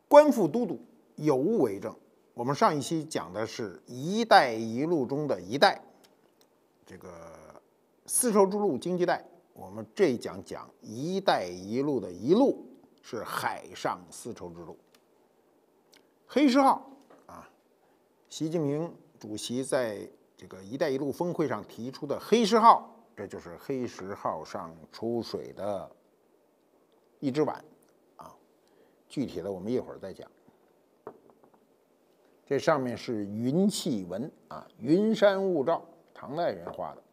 官复都督，有物为证。我们上一期讲的是“一带一路”中的一带，这个丝绸之路经济带。我们这一讲讲“一带一路”的一路是海上丝绸之路。黑石号啊，习近平主席在这个“一带一路”峰会上提出的黑石号，这就是黑石号上出水的一只碗啊。具体的我们一会儿再讲。这上面是云气纹啊，云山雾罩，唐代人画的。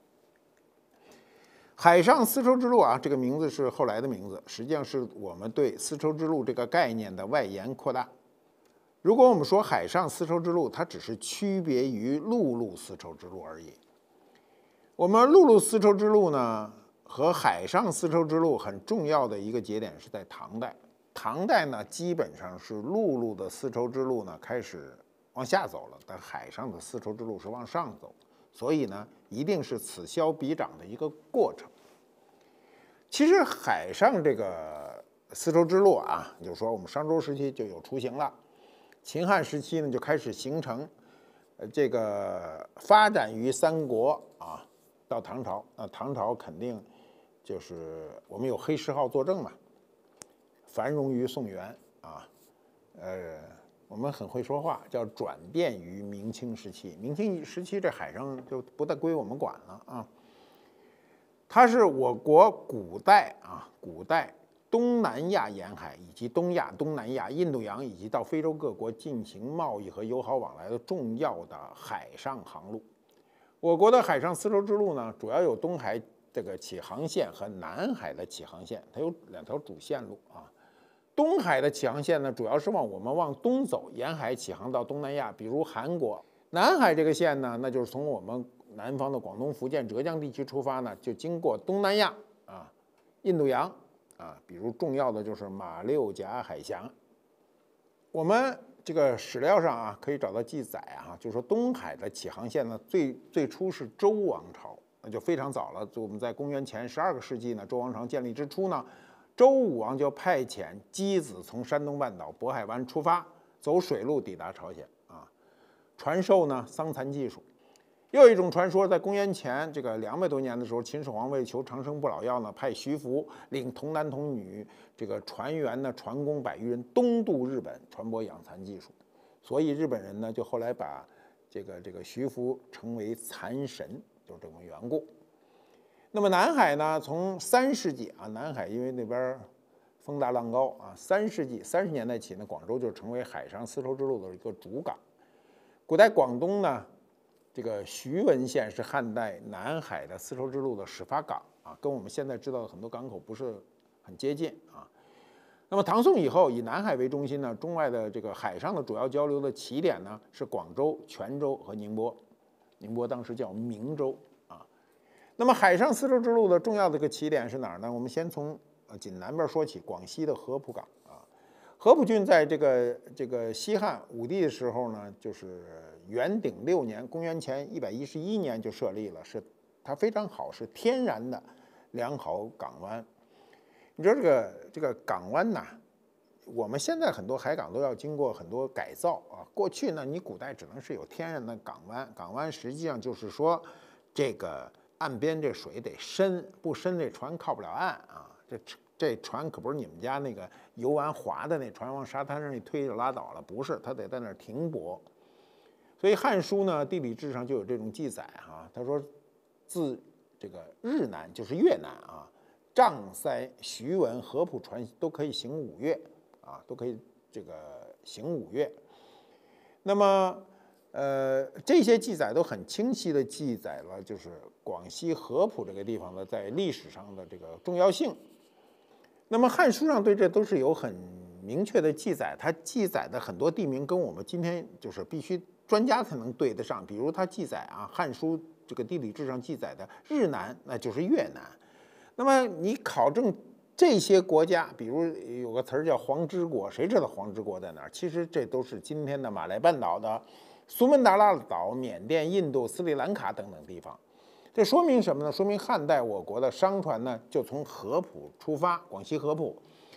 海上丝绸之路啊，这个名字是后来的名字，实际上是我们对丝绸之路这个概念的外延扩大。如果我们说海上丝绸之路，它只是区别于陆路丝绸之路而已。我们陆路丝绸之路呢，和海上丝绸之路很重要的一个节点是在唐代。唐代呢，基本上是陆路的丝绸之路呢开始往下走了，但海上的丝绸之路是往上走，所以呢，一定是此消彼长的一个过程。其实海上这个丝绸之路啊，就是说我们商周时期就有雏形了，秦汉时期呢就开始形成，这个发展于三国啊，到唐朝，那唐朝肯定就是我们有黑石号作证嘛。繁荣于宋元啊，我们很会说话，叫转变于明清时期。明清时期这海上就不再归我们管了啊。它是我国古代东南亚沿海以及东亚、东南亚、印度洋以及到非洲各国进行贸易和友好往来的重要的海上航路。我国的海上丝绸之路呢，主要有东海这个起航线和南海的起航线，它有两条主线路啊。东海的起航线呢，主要是我们往东走，沿海起航到东南亚，比如韩国。南海这个线呢，那就是从我们南方的广东、福建、浙江地区出发呢，就经过东南亚啊、印度洋啊，比如重要的就是马六甲海峡。我们这个史料上啊，可以找到记载啊，就是说东海的起航线呢，最初是周王朝，那就非常早了。就我们在公元前12个世纪呢，周王朝建立之初呢，周武王就派遣箕子从山东半岛渤海湾出发，走水路抵达朝鲜啊，传授呢桑蚕技术。又有一种传说，在公元前这个200多年的时候，秦始皇为求长生不老药呢，派徐福领童男童女这个船员呢，船工100余人东渡日本，传播养蚕技术。所以日本人呢，就后来把这个徐福称为蚕神，就是这种缘故。那么南海呢，从3世纪啊，南海因为那边风大浪高啊，3世纪30年代起呢，广州就成为海上丝绸之路的一个主港。古代广东呢，这个徐闻县是汉代南海的丝绸之路的始发港啊，跟我们现在知道的很多港口不是很接近啊。那么唐宋以后，以南海为中心呢，中外的这个海上的主要交流的起点呢是广州、泉州和宁波。宁波当时叫明州。那么海上丝绸之路的重要的一个起点是哪儿呢？我们先从锦南边说起，广西的合浦港啊。合浦郡在这个西汉武帝的时候呢，就是元鼎6年，公元前111年就设立了，是它非常好，是天然的良好港湾。你知道这个港湾呐，我们现在很多海港都要经过很多改造啊。过去呢，你古代只能是有天然的港湾，港湾实际上就是说这个岸边这水得深，不深这船靠不了岸啊。这船可不是你们家那个游玩划的那船往沙滩上一推就拉倒了，不是，它得在那儿停泊。所以《汉书》呢地理志上就有这种记载啊，他说自这个日南就是越南啊，瘴塞、徐闻、合浦船都可以行5月啊，都可以这个行5月。那么这些记载都很清晰的记载了，就是广西合浦这个地方的在历史上的这个重要性。那么《汉书》上对这都是有很明确的记载，它记载的很多地名跟我们今天就是必须专家才能对得上。比如它记载啊，《汉书》这个地理志上记载的日南，那就是越南。那么你考证这些国家，比如有个词儿叫黄之国，谁知道黄之国在哪儿？其实这都是今天的马来半岛的苏门答腊岛、缅甸、印度、斯里兰卡等等地方。这说明什么呢？说明汉代我国的商船呢，就从合浦出发，广西合浦，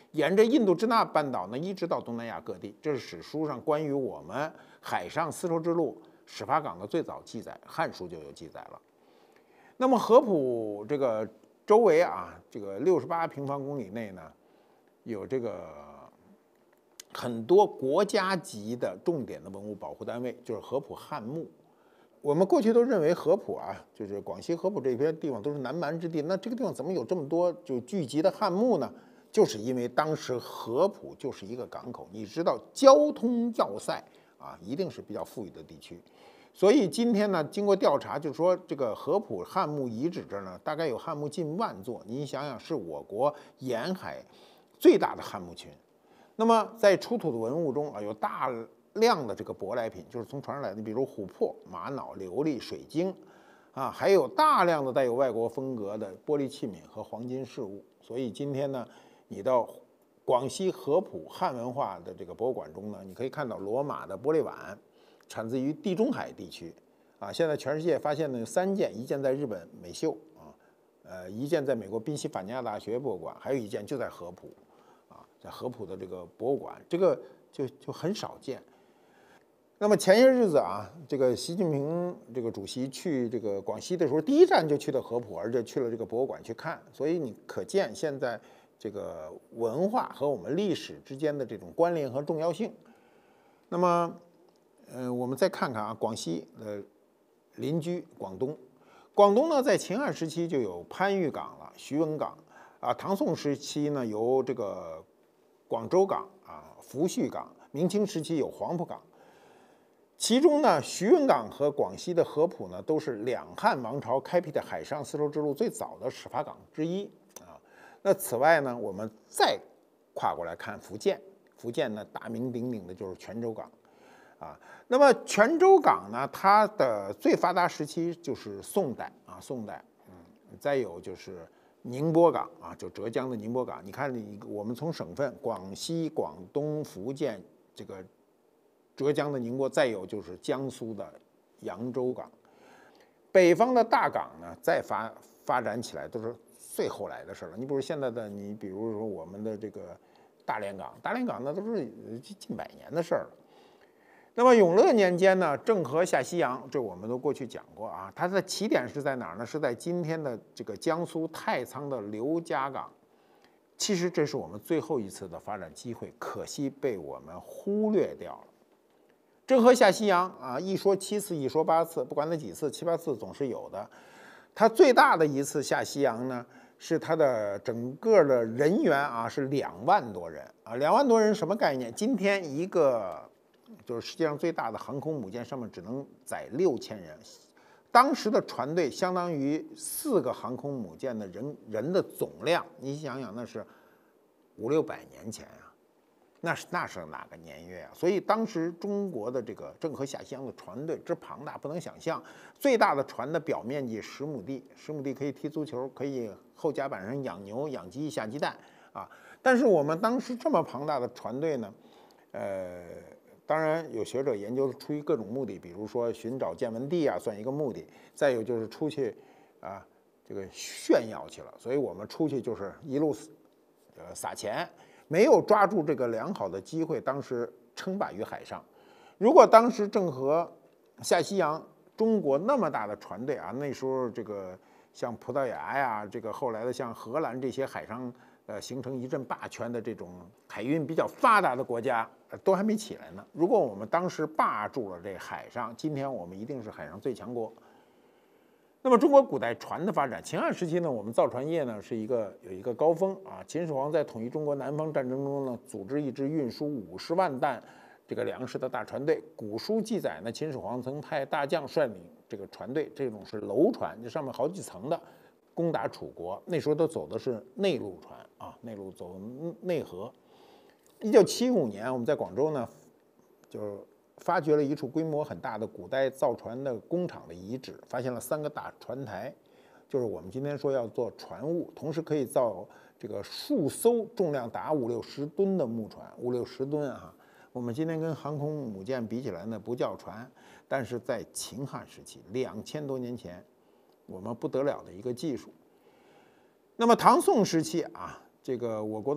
沿着印度支那半岛呢一直到东南亚各地。这是史书上关于我们海上丝绸之路始发港的最早记载，《汉书》就有记载了。那么合浦这个周围啊，这个68平方公里内呢，有这个很多国家级的重点的文物保护单位，就是合浦汉墓。我们过去都认为合浦啊，就是广西合浦这片地方都是南蛮之地，那这个地方怎么有这么多就聚集的汉墓呢？就是因为当时合浦就是一个港口，你知道交通要塞啊，一定是比较富裕的地区。所以今天呢，经过调查，就是说这个合浦汉墓遗址这儿呢，大概有汉墓近10000座。你想想，是我国沿海最大的汉墓群。那么在出土的文物中啊，有大量的这个舶来品，就是从船上来的，比如琥珀、玛瑙、琉璃、水晶，啊，还有大量的带有外国风格的玻璃器皿和黄金饰物。所以今天呢，你到广西合浦汉文化的这个博物馆中呢，你可以看到罗马的玻璃碗。产自于地中海地区，啊，现在全世界发现的有3件，一件在日本美秀啊，一件在美国宾夕法尼亚大学博物馆，还有一件就在合浦，啊，在合浦的这个博物馆，这个就很少见。那么前些日子啊，这个习近平这个主席去这个广西的时候，第一站就去的合浦，而且去了这个博物馆去看，所以你可见现在这个文化和我们历史之间的这种关联和重要性。那么我们再看看啊，广西的邻居广东，广东呢在秦汉时期就有番禺港了、徐闻港啊，唐宋时期呢有这个广州港啊、福煦港，明清时期有黄埔港。其中呢，徐闻港和广西的合浦呢，都是两汉王朝开辟的海上丝绸之路最早的始发港之一啊。那此外呢，我们再跨过来看福建，福建呢大名鼎鼎的就是泉州港。啊，那么泉州港呢，它的最发达时期就是宋代啊，宋代，再有就是宁波港啊，就浙江的宁波港。你看，我们从省份广西、广东、福建，这个浙江的宁波，再有就是江苏的扬州港。北方的大港呢，再发展起来都是最后来的事了。你比如现在的，你比如说我们的这个大连港，大连港那都是近100年的事了。那么永乐年间呢，郑和下西洋，这我们都过去讲过啊。它的起点是在哪儿呢？是在今天的这个江苏太仓的刘家港。其实这是我们最后一次的发展机会，可惜被我们忽略掉了。郑和下西洋啊，一说7次，一说8次，不管哪几次，7、8次总是有的。他最大的一次下西洋呢，是他的整个的人员啊是2万多人啊，2万多人什么概念？今天一个就是世界上最大的航空母舰上面只能载6000人，当时的船队相当于4个航空母舰的人的总量。你想想，那是500-600年前啊，那是哪个年月啊？所以当时中国的这个郑和下西洋的船队之庞大，不能想象。最大的船的表面积10亩地，10亩地可以踢足球，可以后甲板上养牛、养鸡、下鸡蛋啊。但是我们当时这么庞大的船队呢，当然有学者研究出于各种目的，比如说寻找见闻地啊，算一个目的；再有就是出去啊，这个炫耀去了。所以我们出去就是一路撒钱，没有抓住这个良好的机会，当时称霸于海上。如果当时郑和下西洋，中国那么大的船队啊，那时候这个像葡萄牙呀，这个后来的像荷兰这些海上形成一阵霸权的这种海运比较发达的国家，都还没起来呢。如果我们当时霸住了这海上，今天我们一定是海上最强国。那么中国古代船的发展，秦汉时期呢，我们造船业呢是有一个高峰啊。秦始皇在统一中国南方战争中呢，组织一支运输50万担这个粮食的大船队。古书记载呢，秦始皇曾派大将率领这个船队，这种是楼船，这上面好几层的，攻打楚国。那时候都走的是内陆船啊，内陆走内河。1975年，我们在广州呢，就是发掘了一处规模很大的古代造船的工厂的遗址，发现了3个大船台，就是我们今天说要做船坞，同时可以造这个数艘重量达50-60吨的木船，50-60吨啊。我们今天跟航空母舰比起来呢，不叫船，但是在秦汉时期2000多年前，我们不得了的一个技术。那么唐宋时期啊，这个我国的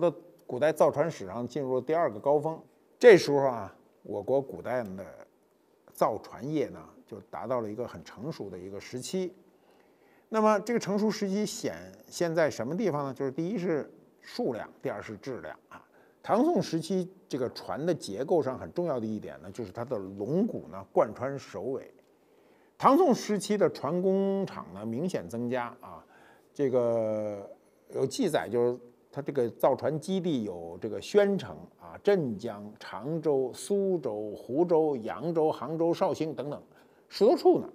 古代造船史上进入了第2个高峰。这时候啊，我国古代的造船业呢就达到了一个很成熟的一个时期。那么这个成熟时期显现在什么地方呢？就是第一是数量，第二是质量啊。唐宋时期这个船的结构上很重要的一点呢，就是它的龙骨呢贯穿首尾。唐宋时期的船工厂呢明显增加啊，这个有记载，就是它这个造船基地有这个宣城啊、镇江、常州、苏州、湖州、扬州、杭州、绍兴等等10多处呢。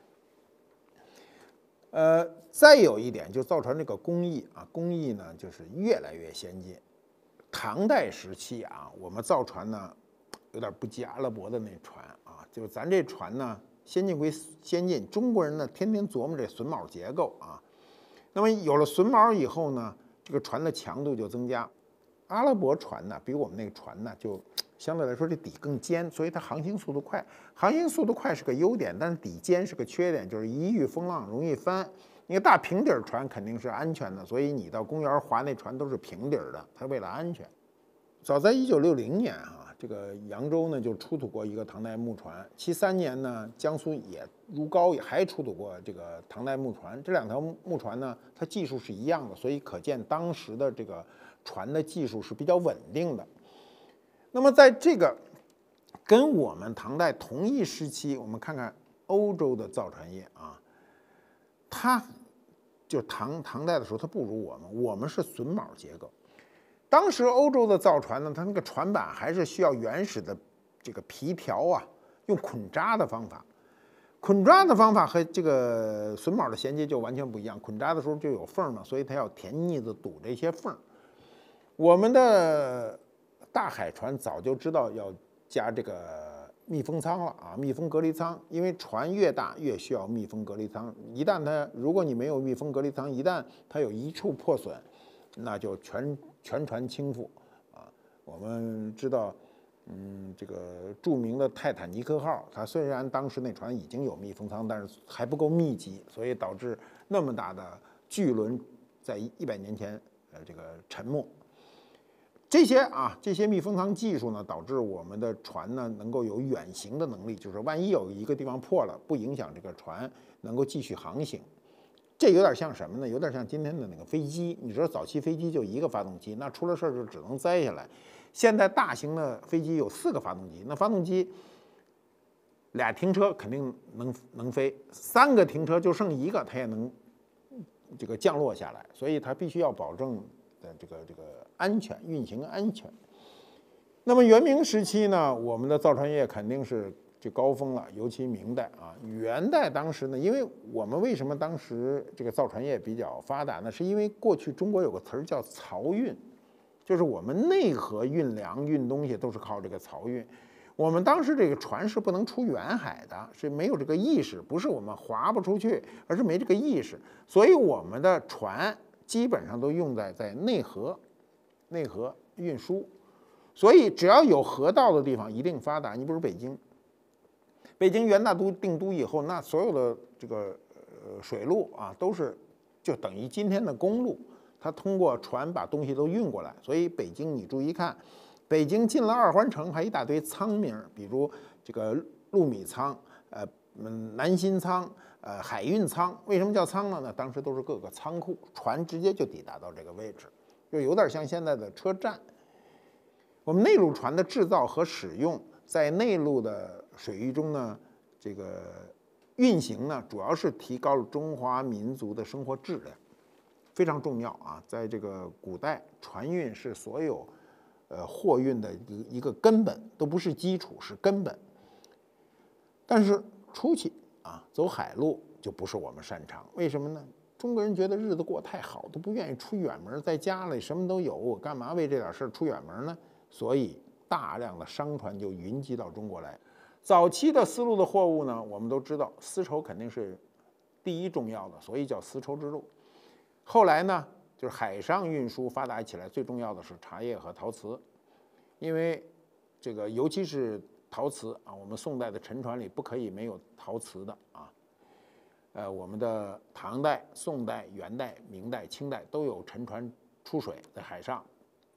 再有一点就是造船这个工艺啊，工艺呢就是越来越先进。唐代时期啊，我们造船呢有点不及阿拉伯的那船啊，就是咱这船呢先进归先进，中国人呢天天琢磨这榫卯结构啊。那么有了榫卯以后呢，这个船的强度就增加。阿拉伯船呢比我们那个船呢就相对来说这底更尖，所以它航行速度快。航行速度快是个优点，但是底尖是个缺点，就是一遇风浪容易翻。那个大平底船肯定是安全的，所以你到公园划那船都是平底的，它为了安全。早在1960年啊，这个扬州呢就出土过一个唐代木船。73年呢，江苏也如皋也还出土过这个唐代木船。这2条木船呢，它技术是一样的，所以可见当时的这个船的技术是比较稳定的。那么在这个跟我们唐代同一时期，我们看看欧洲的造船业啊，它就唐代的时候，它不如我们是榫卯结构。当时欧洲的造船呢，它那个船板还是需要原始的这个皮条啊，用捆扎的方法。捆扎的方法和这个榫卯的衔接就完全不一样。捆扎的时候就有缝嘛，所以它要填腻子堵这些缝。我们的大海船早就知道要加这个密封舱了啊，密封隔离舱，因为船越大越需要密封隔离舱。一旦如果你没有密封隔离舱，一旦它有一处破损，那就全船倾覆啊！我们知道，这个著名的泰坦尼克号，它虽然当时那船已经有密封舱，但是还不够密集，所以导致那么大的巨轮在100年前这个沉没。这些密封舱技术呢，导致我们的船呢能够有远行的能力，就是万一有一个地方破了，不影响这个船能够继续航行。这有点像什么呢？有点像今天的那个飞机。你知道早期飞机就1个发动机，那出了事儿就只能栽下来。现在大型的飞机有4个发动机，那发动机俩停车肯定能飞，3个停车就剩1个，它也能这个降落下来。所以它必须要保证这个安全，运行安全。那么元明时期呢，我们的造船业肯定是这高峰了，尤其明代啊。元代当时呢，因为我们为什么当时这个造船业比较发达呢？是因为过去中国有个词儿叫漕运，就是我们内河运粮运东西都是靠这个漕运。我们当时这个船是不能出远海的，是没有这个意识，不是我们划不出去，而是没这个意识。所以我们的船基本上都用在内河运输。所以只要有河道的地方一定发达。你比如北京元大都定都以后，那所有的这个水路啊都是就等于今天的公路，它通过船把东西都运过来。所以北京你注意看，北京进了2环城还一大堆仓名，比如这个陆米仓、南新仓、海运仓。为什么叫仓呢？那当时都是各个仓库，船直接就抵达到这个位置，就有点像现在的车站。我们内陆船的制造和使用，在内陆的水域中呢，这个运行呢，主要是提高了中华民族的生活质量，非常重要啊。在这个古代，船运是所有货运的一个根本，都不是基础，是根本。但是出去啊，走海路就不是我们擅长，为什么呢？中国人觉得日子过太好，都不愿意出远门，在家里什么都有，我干嘛为这点事儿出远门呢？所以大量的商船就云集到中国来。早期的丝路的货物呢，我们都知道丝绸肯定是第一重要的，所以叫丝绸之路。后来呢，就是海上运输发达起来，最重要的是茶叶和陶瓷，因为这个尤其是陶瓷啊，我们宋代的沉船里不可以没有陶瓷的啊。我们的唐代、宋代、元代、明代、清代都有沉船出水在海上。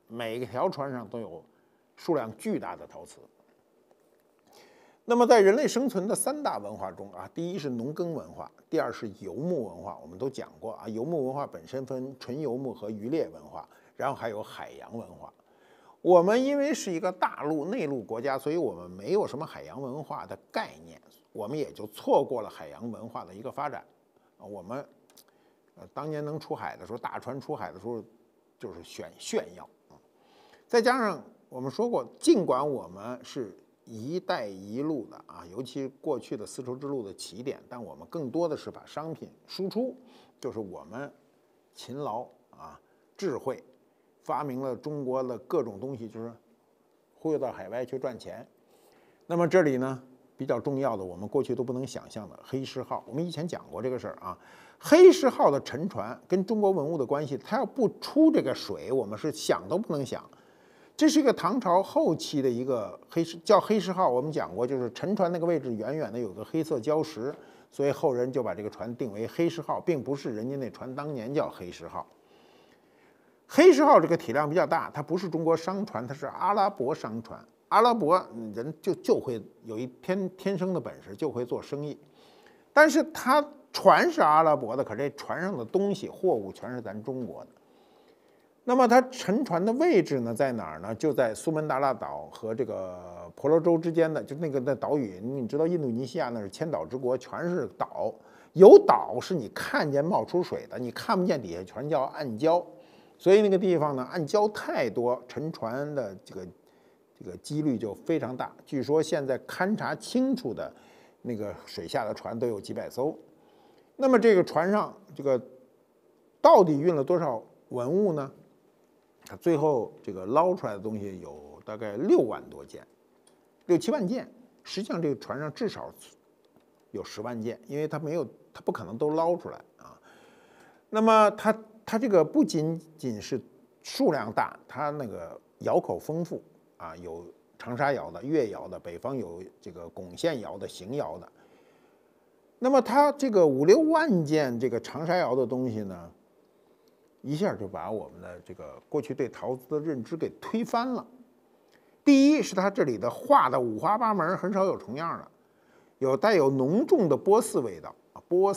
每条船上都有数量巨大的陶瓷。那么在人类生存的3大文化中啊，第一是农耕文化，第二是游牧文化，我们都讲过啊，游牧文化本身分纯游牧和渔猎文化，然后还有海洋文化。我们因为是一个大陆内陆国家，所以我们没有什么海洋文化的概念，我们也就错过了海洋文化的一个发展。我们当年能出海的时候，大船出海的时候就是炫耀啊。再加上我们说过，尽管我们是一带一路的啊，尤其过去的丝绸之路的起点，但我们更多的是把商品输出，就是我们勤劳啊、智慧，发明了中国的各种东西，就是忽悠到海外去赚钱。那么这里呢，比较重要的，我们过去都不能想象的黑石号，我们以前讲过这个事儿啊。黑石号的沉船跟中国文物的关系，它要不出这个水，我们是想都不能想。这是一个唐朝后期的一个叫黑石号，我们讲过，就是沉船那个位置远远的有个黑色礁石，所以后人就把这个船定为黑石号，并不是人家那船当年叫黑石号。黑石号这个体量比较大，它不是中国商船，它是阿拉伯商船。阿拉伯人就会有一天生的本事，就会做生意。但是它船是阿拉伯的，可这船上的东西货物全是咱中国的。那么它沉船的位置呢，在哪儿呢？就在苏门答腊岛和这个婆罗洲之间的，就那岛屿。你知道印度尼西亚那是千岛之国，全是岛，有岛是你看见冒出水的，你看不见底下全叫暗礁。所以那个地方呢，暗礁太多，沉船的这个几率就非常大。据说现在勘察清楚的那个水下的船都有几百艘。那么这个船上这个到底运了多少文物呢？它最后这个捞出来的东西有大概6万多件，6、7万件。实际上这个船上至少有10万件，因为它不可能都捞出来啊。那么它这个不仅仅是数量大，它那个窑口丰富啊，有长沙窑的、越窑的，北方有这个珙县窑的、邢窑的。那么它这个5、6万件这个长沙窑的东西呢，一下就把我们的这个过去对陶瓷的认知给推翻了。第一是它这里的画的五花八门，很少有重样的，带有浓重的波斯味道。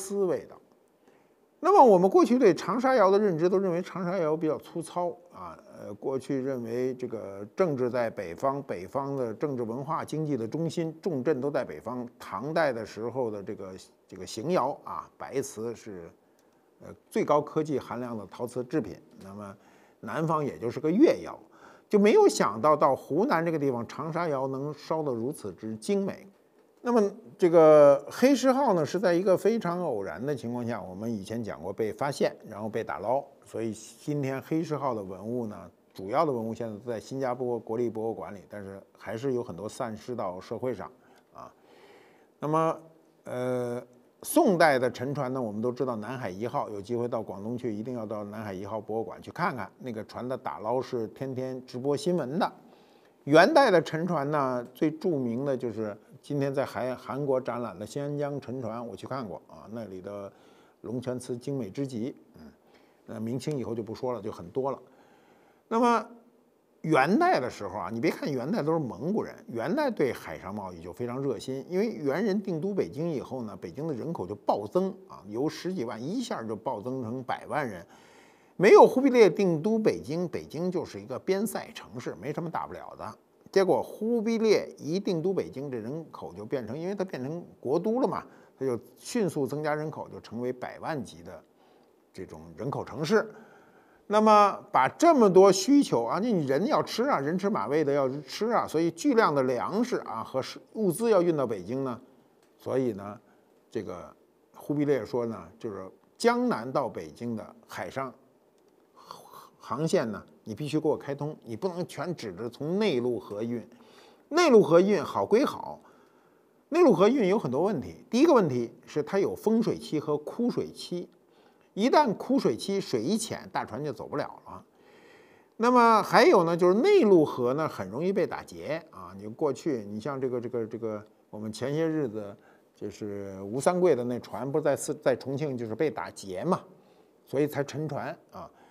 那么我们过去对长沙窑的认知都认为长沙窑比较粗糙啊，过去认为这个政治在北方，北方的政治文化经济的中心重镇都在北方。唐代的时候的这个邢窑啊，白瓷是最高科技含量的陶瓷制品。那么南方也就是个越窑，就没有想到湖南这个地方长沙窑能烧得如此之精美。那么这个黑石号呢，是在一个非常偶然的情况下，我们以前讲过被发现，然后被打捞，所以今天黑石号的文物呢，主要的文物现在都在新加坡国立博物馆里，但是还是有很多散失到社会上啊。那么宋代的沉船呢，我们都知道南海1号，有机会到广东去，一定要到南海1号博物馆去看看，那个船的打捞是天天直播新闻的。元代的沉船呢，最著名的就是今天在韩国展览的新安江沉船，我去看过啊，那里的龙泉瓷精美之极。明清以后就不说了，就很多了。那么元代的时候啊，你别看元代都是蒙古人，元代对海上贸易就非常热心，因为元人定都北京以后呢，北京的人口就暴增啊，由10几万一下就暴增成100万人。没有忽必烈定都北京，北京就是一个边塞城市，没什么大不了的。结果忽必烈一定都北京，这人口就变成，因为它变成国都了嘛，它就迅速增加人口，就成为100万级的这种人口城市。那么把这么多需求啊，你人要吃啊，人吃马喂的要吃啊，所以巨量的粮食啊和物资要运到北京呢，所以呢，这个忽必烈说呢，就是江南到北京的海上航线呢，你必须给我开通，你不能全指着从内陆河运。内陆河运好归好，内陆河运有很多问题。第一个问题是它有丰水期和枯水期，一旦枯水期水一浅，大船就走不了了。那么还有呢，就是内陆河呢很容易被打劫啊。你过去，你像这个，我们前些日子就是吴三桂的那船，不是在重庆就是被打劫嘛，所以才沉船啊。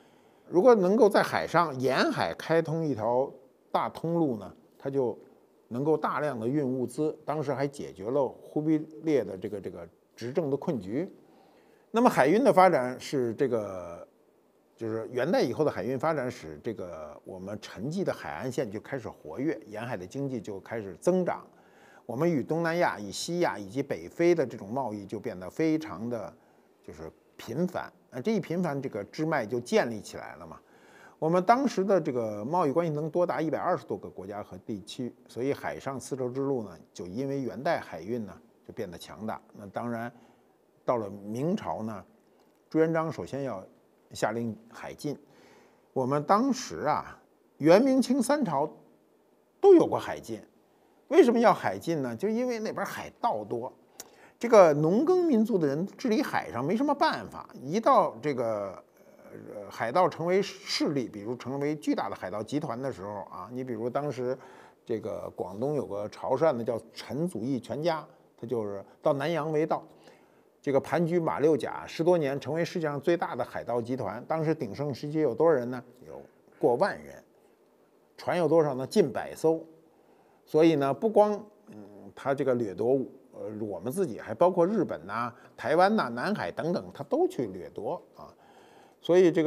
如果能够在海上沿海开通一条大通路呢，它就能够大量的运物资，当时还解决了忽必烈的这个执政的困局。那么海运的发展是就是元代以后的海运发展使我们沉寂的海岸线就开始活跃，沿海的经济就开始增长。我们与东南亚、与西亚以及北非的这种贸易就变得非常的就是频繁。这一频繁，这个支脉就建立起来了嘛。我们当时的这个贸易关系能多达120多个国家和地区，所以海上丝绸之路呢，就因为元代海运呢就变得强大。那当然，到了明朝呢，朱元璋首先要下令海禁。我们当时啊，元明清三朝都有过海禁。为什么要海禁呢？就因为那边海盗多，这个农耕民族的人治理海上没什么办法。一到这个海盗成为势力，比如成为巨大的海盗集团的时候啊，你比如当时这个广东有个潮汕的叫陈祖义全家，他就是到南洋为盗，这个盘踞马六甲10多年，成为世界上最大的海盗集团。当时鼎盛时期有多少人呢？有过万人，船有多少呢？近100艘。所以呢，不光他这个掠夺我们自己，还包括日本呐、台湾呐、南海等等，他都去掠夺啊。所以这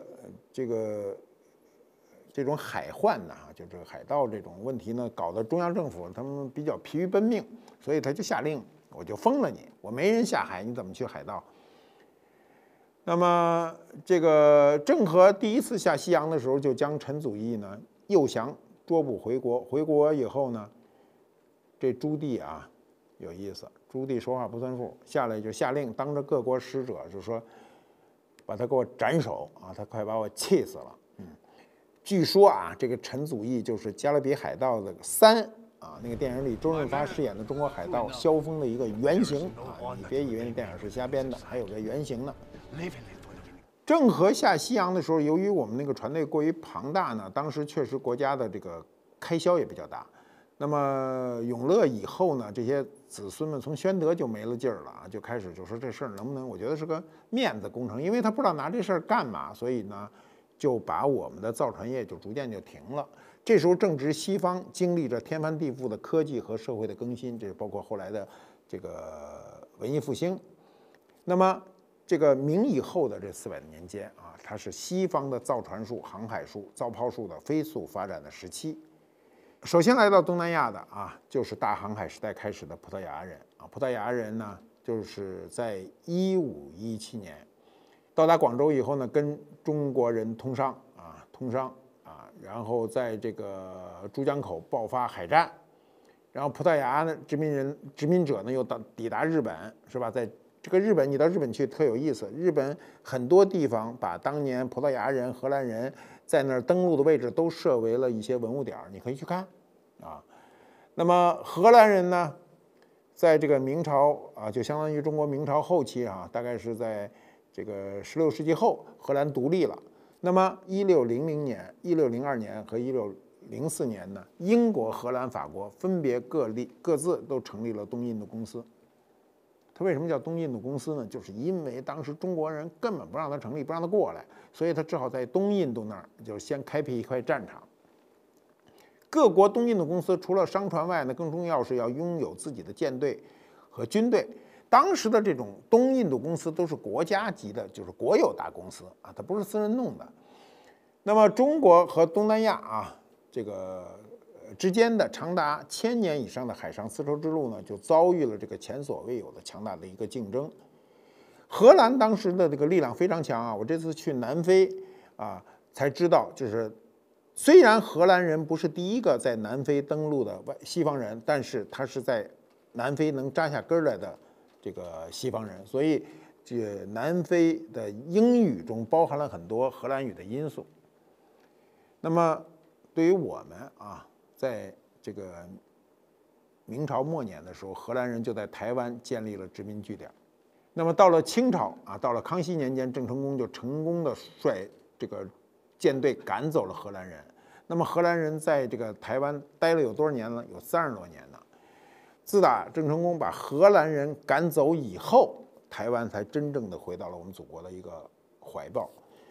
种海患呐，就这个海盗这种问题呢，搞得中央政府他们比较疲于奔命，所以他就下令，我就封了你，我没人下海，你怎么去海盗？那么这个郑和第一次下西洋的时候，就将陈祖义呢诱降捉捕回国。回国以后呢，这朱棣啊有意思，朱棣说话不算数，下来就下令当着各国使者就说，把他给我斩首啊！他快把我气死了。据说啊，这个陈祖义就是《加勒比海盗》的3啊，那个电影里周润发饰演的中国海盗萧峰的一个原型啊。你别以为那电影是瞎编的，还有个原型呢。郑和下西洋的时候，由于我们那个船队过于庞大呢，当时确实国家的这个开销也比较大。那么永乐以后呢，这些子孙们从宣德就没了劲儿了啊，就开始就说这事儿能不能？我觉得是个面子工程，因为他不知道拿这事儿干嘛，所以呢，就把我们的造船业就逐渐就停了。这时候正值西方经历着天翻地覆的科技和社会的更新，这包括后来的这个文艺复兴。那么这个明以后的这400年间啊，它是西方的造船术、航海术、造炮术的飞速发展的时期。首先来到东南亚的啊，就是大航海时代开始的葡萄牙人啊。葡萄牙人呢，就是在1517年到达广州以后呢，跟中国人通商，然后在这个珠江口爆发海战，然后葡萄牙的殖民者呢又抵达日本，是吧？在这个日本，你到日本去特有意思，日本很多地方把当年葡萄牙人、荷兰人在那儿登陆的位置都设为了一些文物点，你可以去看啊。那么荷兰人呢，在这个明朝啊，就相当于中国明朝后期啊，大概是在这个16世纪后，荷兰独立了。那么1600年、1602年和1604年呢，英国、荷兰、法国分别各自都成立了东印度公司。它为什么叫东印度公司呢？就是因为当时中国人根本不让它成立，不让它过来，所以他只好在东印度那儿就先开辟一块战场。各国东印度公司除了商船外呢，更重要是要拥有自己的舰队和军队。当时的这种东印度公司都是国家级的，就是国有大公司啊，它不是私人弄的。那么中国和东南亚啊，这个之间的长达1000年以上的海上丝绸之路呢，就遭遇了这个前所未有的强大的一个竞争。荷兰当时的这个力量非常强啊，我这次去南非啊，才知道，就是虽然荷兰人不是第一个在南非登陆的西方人，但是他是在南非能扎下根来的这个西方人，所以这南非的英语中包含了很多荷兰语的因素。那么对于我们啊，在这个明朝末年的时候，荷兰人就在台湾建立了殖民据点。那么到了清朝啊，到了康熙年间，郑成功就成功的率这个舰队赶走了荷兰人。那么荷兰人在这个台湾待了有多少年呢？有30多年呢。自打郑成功把荷兰人赶走以后，台湾才真正的回到了我们祖国的一个怀抱。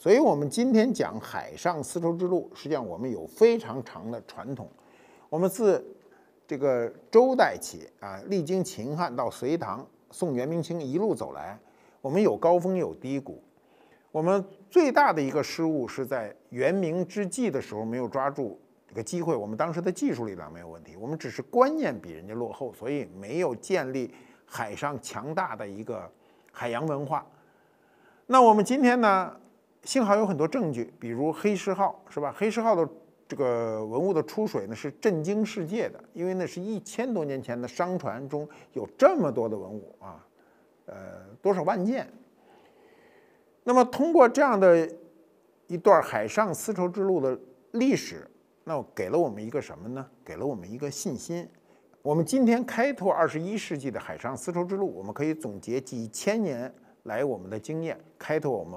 所以我们今天讲海上丝绸之路，实际上我们有非常长的传统。我们自这个周代起啊，历经秦汉到隋唐、宋元明清一路走来，我们有高峰有低谷。我们最大的一个失误是在元明之际的时候没有抓住这个机会。我们当时的技术力量没有问题，我们只是观念比人家落后，所以没有建立海上强大的一个海洋文化。那我们今天呢，幸好有很多证据，比如黑石号，是吧？黑石号的这个文物的出水呢，是震惊世界的，因为那是1000多年前的商船中有这么多的文物啊，多少万件。那么通过这样的一段海上丝绸之路的历史，那给了我们一个什么呢？给了我们一个信心。我们今天开拓21世纪的海上丝绸之路，我们可以总结几千年来我们的经验，开拓我们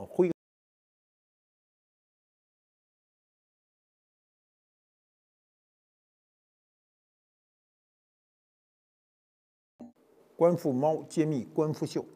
官复猫揭秘官复秀，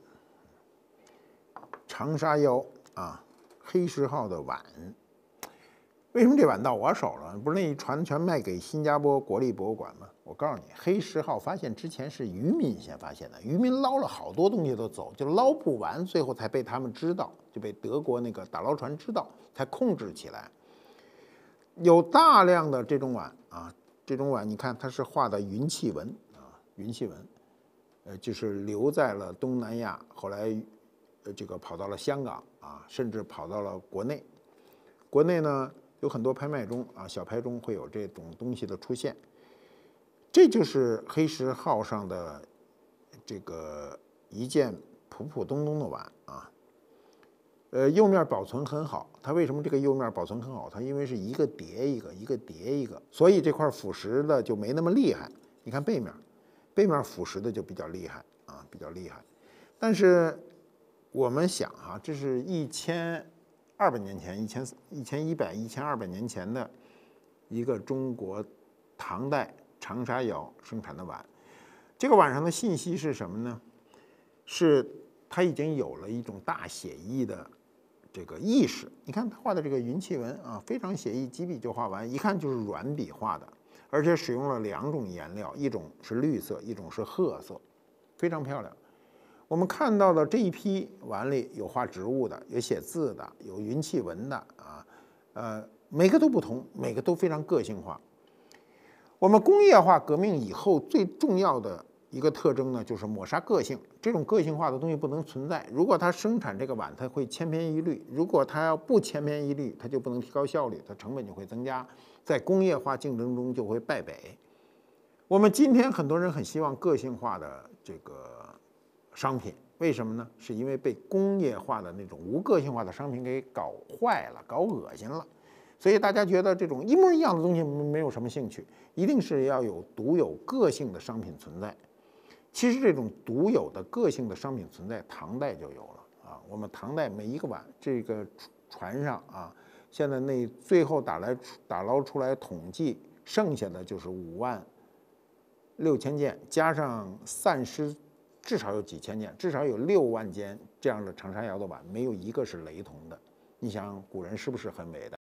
长沙腰啊，黑石号的碗。为什么这碗到我手了？不是那一船全卖给新加坡国立博物馆吗？我告诉你，黑石号发现之前是渔民先发现的，渔民捞了好多东西都走，就捞不完，最后才被他们知道，就被德国那个打捞船知道，才控制起来。有大量的这种碗啊，这种碗你看它是画的云气纹啊，云气纹。就是留在了东南亚，后来这个跑到了香港啊，甚至跑到了国内。国内呢有很多拍卖中啊，小拍中会有这种东西的出现。这就是黑石号上的这个一件普普通通的碗啊。釉面保存很好，它为什么这个釉面保存很好？它因为是一个叠一个，一个叠一个，所以这块腐蚀的就没那么厉害。你看背面。背面腐蚀的就比较厉害啊，比较厉害。但是我们想啊，这是1200年前、1100、1200年前的一个中国唐代长沙窑生产的碗。这个碗上的信息是什么呢？是它已经有了一种大写意的这个意识。你看他画的这个云气纹啊，非常写意，几笔就画完，一看就是软笔画的。而且使用了2种颜料，一种是绿色，一种是褐色，非常漂亮。我们看到的这一批碗里有画植物的，有写字的，有云气纹的啊，每个都不同，每个都非常个性化。我们工业化革命以后最重要的一个特征呢，就是抹杀个性。这种个性化的东西不能存在。如果它生产这个碗，它会千篇一律；如果它要不千篇一律，它就不能提高效率，它成本就会增加。在工业化竞争中就会败北。我们今天很多人很希望个性化的这个商品，为什么呢？是因为被工业化的那种无个性化的商品给搞坏了、搞恶心了，所以大家觉得这种一模一样的东西没有什么兴趣，一定是要有独有个性的商品存在。其实这种独有的个性的商品存在，唐代就有了啊。我们唐代每一个碗，这个船上啊。现在那最后打捞出来统计，剩下的就是56000件，加上散失，至少有几千件，至少有6万件这样的长沙窑的碗，没有一个是雷同的。你想古人是不是很伟大？